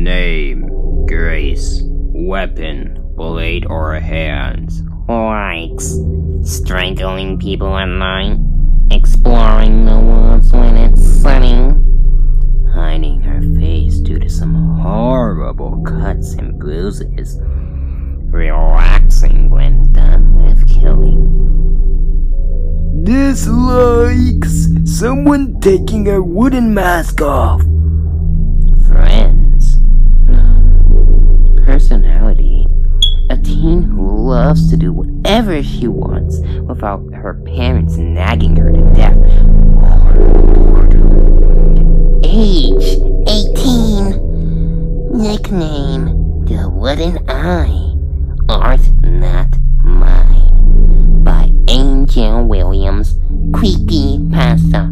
Name, Grace. Weapon, blade or hands. Likes strangling people at night, exploring the woods when it's sunny, hiding her face due to some horrible cuts and bruises, relaxing when done with killing. Dislikes someone taking a wooden mask off. Friends. Personality. A teen who loves to do whatever she wants without her parents nagging her to death. Age 18. Nickname The Wooden Eye. Art Not Mine by Angel Williams. Creepy Pasta.